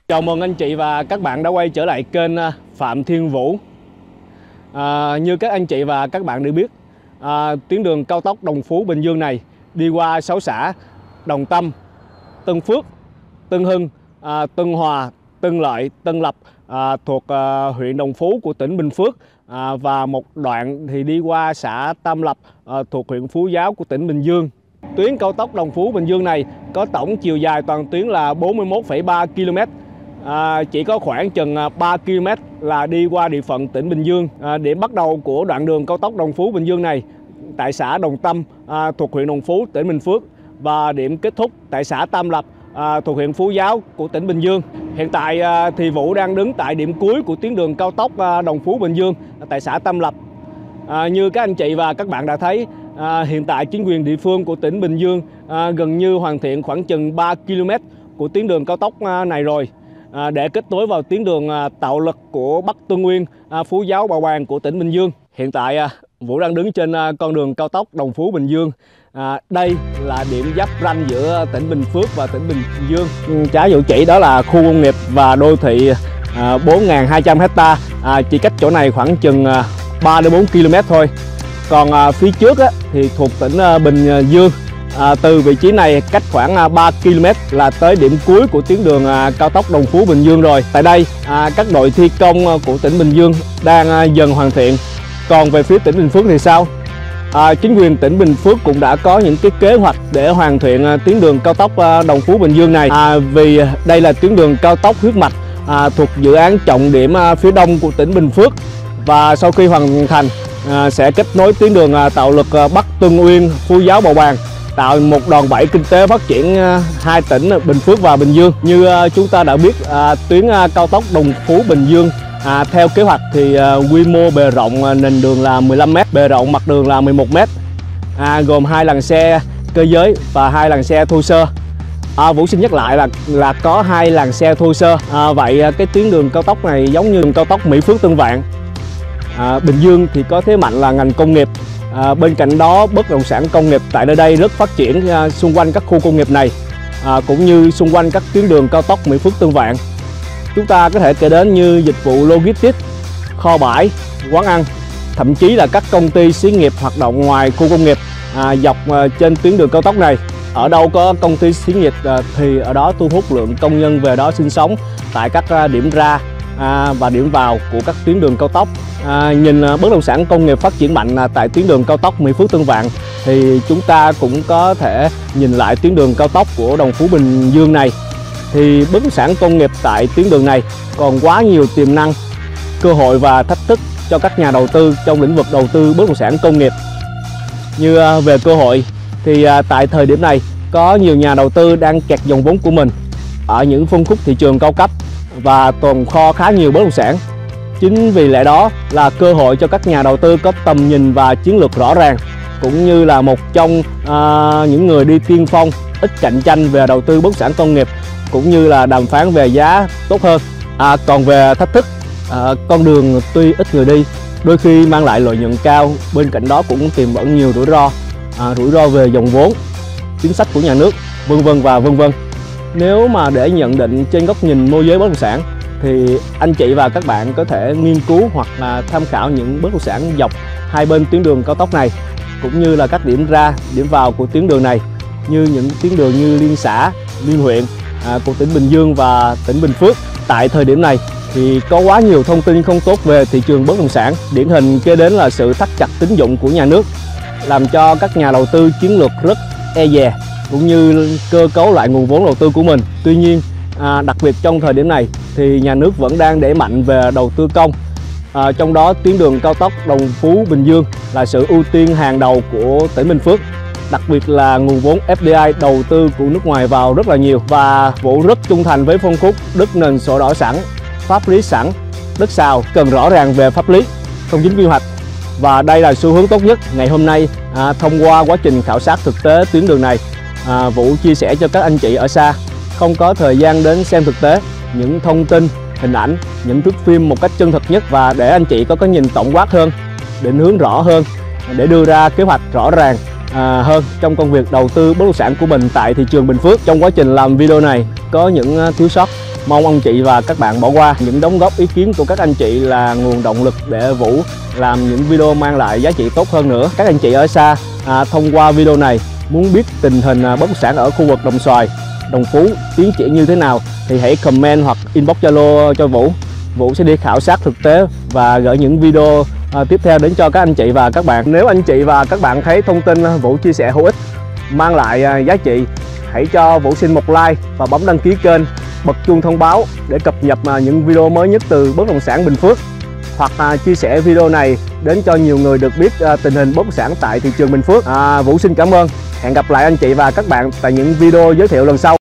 Chào mừng anh chị và các bạn đã quay trở lại kênh Phạm Thiên Vũ. Như các anh chị và các bạn đều biết, tuyến đường cao tốc Đồng Phú - Bình Dương này đi qua 6 xã Đồng Tâm, Tân Phước, Tân Hưng, Tân Hòa, Tân Lợi, Tân Lập thuộc huyện Đồng Phú của tỉnh Bình Phước, và một đoạn thì đi qua xã Tam Lập thuộc huyện Phú Giáo của tỉnh Bình Dương. Tuyến cao tốc Đồng Phú - Bình Dương này có tổng chiều dài toàn tuyến là 41,3 km. Chỉ có khoảng chừng 3 km là đi qua địa phận tỉnh Bình Dương. Điểm bắt đầu của đoạn đường cao tốc Đồng Phú - Bình Dương này tại xã Đồng Tâm thuộc huyện Đồng Phú, tỉnh Bình Phước, và điểm kết thúc tại xã Tam Lập thuộc huyện Phú Giáo của tỉnh Bình Dương. Hiện tại thì Vũ đang đứng tại điểm cuối của tuyến đường cao tốc Đồng Phú - Bình Dương tại xã Tam Lập. Như các anh chị và các bạn đã thấy, hiện tại chính quyền địa phương của tỉnh Bình Dương gần như hoàn thiện khoảng chừng 3 km của tuyến đường cao tốc này rồi, để kết nối vào tuyến đường Tạo Lực của Bắc Tân Uyên, Phú Giáo, Bào Bàng của tỉnh Bình Dương. Hiện tại Vũ đang đứng trên con đường cao tốc Đồng Phú - Bình Dương. Đây là điểm giáp ranh giữa tỉnh Bình Phước và tỉnh Bình Dương. Trái Vũ chỉ đó là khu công nghiệp và đô thị 4.200 hecta, chỉ cách chỗ này khoảng chừng 3 đến 4 km thôi. Còn phía trước thì thuộc tỉnh Bình Dương. Từ vị trí này cách khoảng 3 km là tới điểm cuối của tuyến đường cao tốc Đồng Phú - Bình Dương rồi. Tại đây các đội thi công của tỉnh Bình Dương đang dần hoàn thiện. Còn về phía tỉnh Bình Phước thì sao? Chính quyền tỉnh Bình Phước cũng đã có những cái kế hoạch để hoàn thiện tuyến đường cao tốc Đồng Phú - Bình Dương này, vì đây là tuyến đường cao tốc huyết mạch thuộc dự án trọng điểm phía đông của tỉnh Bình Phước, và sau khi hoàn thành sẽ kết nối tuyến đường Tạo Lực Bắc Tân Uyên, Phú Giáo, Bào Bàng, tạo một đòn bẩy kinh tế phát triển hai tỉnh Bình Phước và Bình Dương. Như chúng ta đã biết, tuyến cao tốc Đồng Phú - Bình Dương theo kế hoạch thì quy mô bề rộng nền đường là 15 m, bề rộng mặt đường là 11 m, gồm 2 làn xe cơ giới và 2 làn xe thô sơ. Vũ xin nhắc lại là có 2 làn xe thô sơ. Vậy cái tuyến đường cao tốc này giống như đường cao tốc Mỹ Phước - Tân Vạn. Bình Dương thì có thế mạnh là ngành công nghiệp. Bên cạnh đó, bất động sản công nghiệp tại nơi đây rất phát triển xung quanh các khu công nghiệp này, cũng như xung quanh các tuyến đường cao tốc Mỹ Phước - Tân Vạn. Chúng ta có thể kể đến như dịch vụ logistics, kho bãi, quán ăn, thậm chí là các công ty xí nghiệp hoạt động ngoài khu công nghiệp dọc trên tuyến đường cao tốc này. Ở đâu có công ty xí nghiệp thì ở đó thu hút lượng công nhân về đó sinh sống tại các điểm ra và điểm vào của các tuyến đường cao tốc. Nhìn bất động sản công nghiệp phát triển mạnh tại tuyến đường cao tốc Mỹ Phước - Tân Vạn, thì chúng ta cũng có thể nhìn lại tuyến đường cao tốc của Đồng Phú - Bình Dương này. Thì bất động sản công nghiệp tại tuyến đường này còn quá nhiều tiềm năng, cơ hội và thách thức cho các nhà đầu tư trong lĩnh vực đầu tư bất động sản công nghiệp. Như về cơ hội thì tại thời điểm này có nhiều nhà đầu tư đang kẹt dòng vốn của mình ở những phân khúc thị trường cao cấp và tồn kho khá nhiều bất động sản. Chính vì lẽ đó là cơ hội cho các nhà đầu tư có tầm nhìn và chiến lược rõ ràng, cũng như là một trong những người đi tiên phong, ít cạnh tranh về đầu tư bất động sản công nghiệp, cũng như là đàm phán về giá tốt hơn. Còn về thách thức, con đường tuy ít người đi, đôi khi mang lại lợi nhuận cao, bên cạnh đó cũng tiềm ẩn nhiều rủi ro về dòng vốn, chính sách của nhà nước, vân vân và vân vân. Nếu mà để nhận định trên góc nhìn môi giới bất động sản thì anh chị và các bạn có thể nghiên cứu hoặc là tham khảo những bất động sản dọc hai bên tuyến đường cao tốc này, cũng như là các điểm ra, điểm vào của tuyến đường này, như những tuyến đường như liên xã, liên huyện của tỉnh Bình Dương và tỉnh Bình Phước. Tại thời điểm này thì có quá nhiều thông tin không tốt về thị trường bất động sản, điển hình kế đến là sự thắt chặt tín dụng của nhà nước, làm cho các nhà đầu tư chiến lược rất e dè, cũng như cơ cấu lại nguồn vốn đầu tư của mình. Tuy nhiên, đặc biệt trong thời điểm này thì nhà nước vẫn đang đẩy mạnh về đầu tư công. Trong đó tuyến đường cao tốc Đồng Phú - Bình Dương là sự ưu tiên hàng đầu của tỉnh Bình Phước. Đặc biệt là nguồn vốn FDI đầu tư của nước ngoài vào rất là nhiều, và Vũ rất trung thành với phân khúc đất nền sổ đỏ sẵn, pháp lý sẵn, đất xào cần rõ ràng về pháp lý, không dính quy hoạch. Và đây là xu hướng tốt nhất. Ngày hôm nay thông qua quá trình khảo sát thực tế tuyến đường này, Vũ chia sẻ cho các anh chị ở xa không có thời gian đến xem thực tế những thông tin, hình ảnh, những thước phim một cách chân thật nhất, và để anh chị có cái nhìn tổng quát hơn, định hướng rõ hơn để đưa ra kế hoạch rõ ràng hơn trong công việc đầu tư bất động sản của mình tại thị trường Bình Phước. Trong quá trình làm video này có những thiếu sót Mong anh chị và các bạn bỏ qua. Những đóng góp ý kiến của các anh chị là nguồn động lực để Vũ làm những video mang lại giá trị tốt hơn nữa. Các anh chị ở xa thông qua video này muốn biết tình hình bất động sản ở khu vực Đồng Xoài, Đồng Phú tiến triển như thế nào thì hãy comment hoặc inbox Zalo cho Vũ. Vũ sẽ đi khảo sát thực tế và gửi những video tiếp theo đến cho các anh chị và các bạn. Nếu anh chị và các bạn thấy thông tin Vũ chia sẻ hữu ích, mang lại giá trị, hãy cho Vũ xin một like và bấm đăng ký kênh, bật chuông thông báo để cập nhật những video mới nhất từ bất động sản Bình Phước, hoặc chia sẻ video này đến cho nhiều người được biết tình hình bất động sản tại thị trường Bình Phước. Vũ xin cảm ơn. Hẹn gặp lại anh chị và các bạn tại những video giới thiệu lần sau.